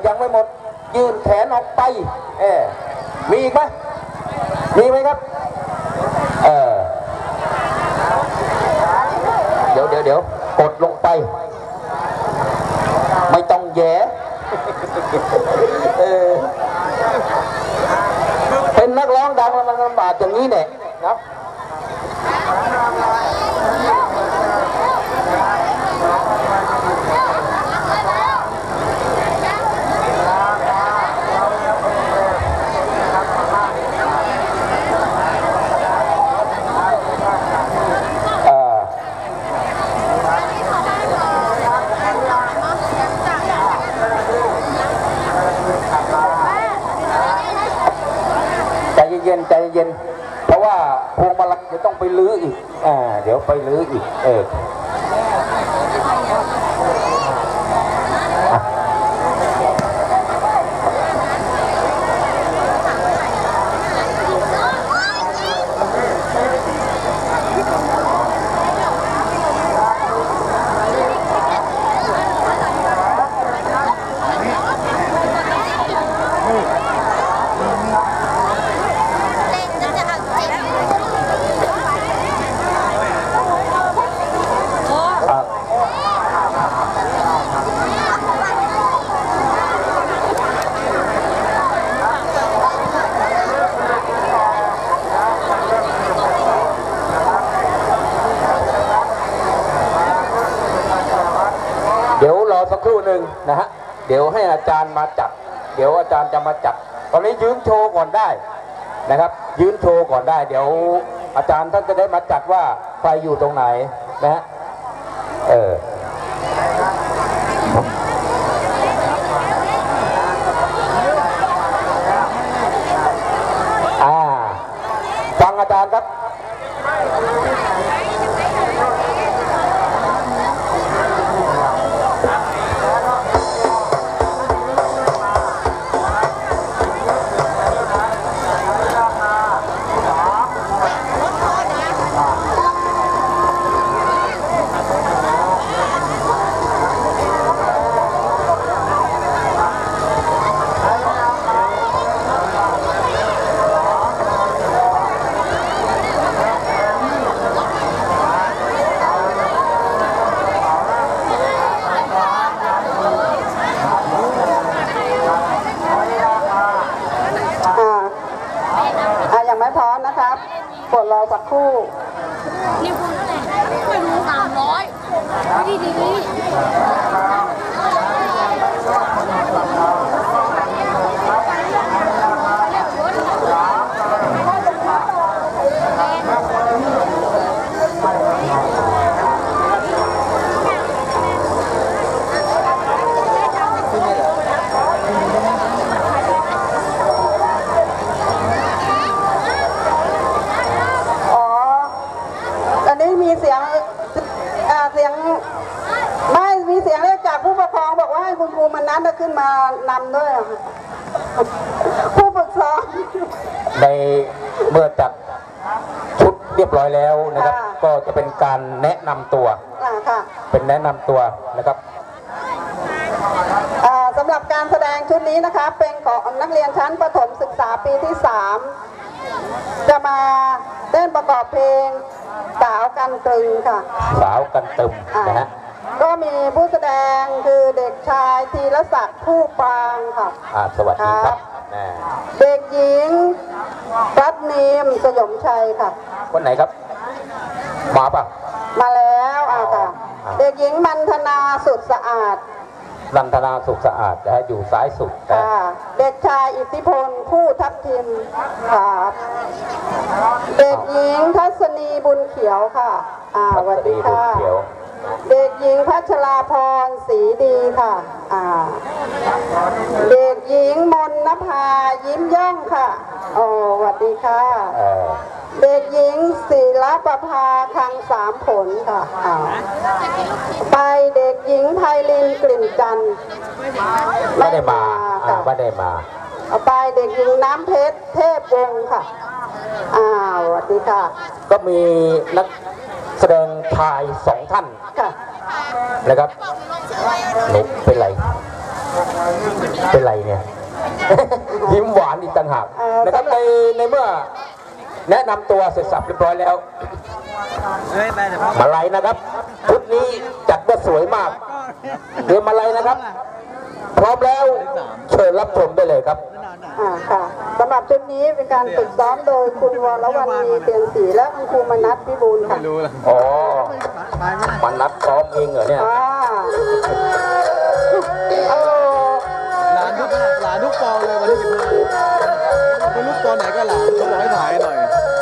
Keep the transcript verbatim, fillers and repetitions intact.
ยังไม่หมดยื่นแขนออกไปเออมีอีกไหมมีไหมครับเออเดี๋ยวเดี๋ยวเดี๋ยวกดลงไปไม่ต้องแย่เออเป็นนักร้องดังแล้วมันลำบากอย่างนี้เนี่ยครับเย็นใจเย็นเพราะว่าพวงมาลัยจะต้องไปลื้ออีกอ่าเดี๋ยวไปลื้ออีกเออสักครู่หนึ่งนะฮะเดี๋ยวให้อาจารย์มาจัดเดี๋ยวอาจารย์จะมาจัดตอนนี้ยืนโชว์ก่อนได้นะครับยืนโชว์ก่อนได้เดี๋ยวอาจารย์ท่านจะได้มาจัดว่าไฟอยู่ตรงไหนนะฮะเอออ่าฟังอาจารย์ครับรอสักครู่นี่คุณเท่าไหร่ไม่รู้สามร้อยดีดีจะขึ้นมานำด้วยผู้ฝึกซ้อมในเมื่อจัดชุดเรียบร้อยแล้วนะครับก็จะเป็นการแนะนำตัวเป็นแนะนำตัวนะครับสำหรับการแสดงชุดนี้นะคะเป็นของนักเรียนชั้นประถมศึกษาปีที่สามจะมาเต้นประกอบเพลงสาวกันตรึงค่ะสาวกันตึมนะฮะก็มีผู้แสดงคือเด็กชายธีรศักดิ์ผู้ปรางค่ะสวัสดีครับเด็กหญิงรัตนีมสยมชัยค่ะคนไหนครับมาปะมาแล้วอ่ะค่ะเด็กหญิงมันธนาสุดสะอาดนันทนาสุขสะอาดนะฮะอยู่ซ้ายสุดค่ะเด็กชายอิทธิพลผู้ทับทิมค่ะเด็กหญิงทัศนีบุญเขียวค่ะอ่าสวัสดีค่ะเด็กหญิงพัชราพรศรีดีค่ะอ่าเด็กหญิงมนนภายิ้มย่องค่ะโอ้สวัสดีค่ะเด็กหญิงศิลปภาคังสามผลค่ะไปเด็กหญิงไพลินกลิ่นจันทร์ไม่ได้มาค่ะไม่ได้มาไปเด็กหญิงน้ำเพชรเทพวงศ์ค่ะอ้าวสวัสดีค่ะก็มีนักแสดงชายสองท่านค่ะนะครับหนูเป็นไรเป็นไรเนี่ย ยิ้มหวานอีกต่างหากนะครับในในเมื่อแนะนำตัวเสร็จสับเรียบร้อยแล้วมาลัยนะครับชุดนี้จัดว่าสวยมากเรือมาลัยนะครับพร้อมแล้วเชิญรับชมได้เลยครับอ่าค่ะสำหรับชุดนี้เป็นการฝึกซ้อมโดยคุณวรวรรณีเตียนศรีและคุณครูมนัสพิบูลค่ะอ๋อมนัสซ้อมเองเหรอเนี่ยหลานทุกหลานทุกปอเลยวันที่สิบห้าเป็นลูกปอไหนก็หลานเขาบอกให้ถ่ายหน่อย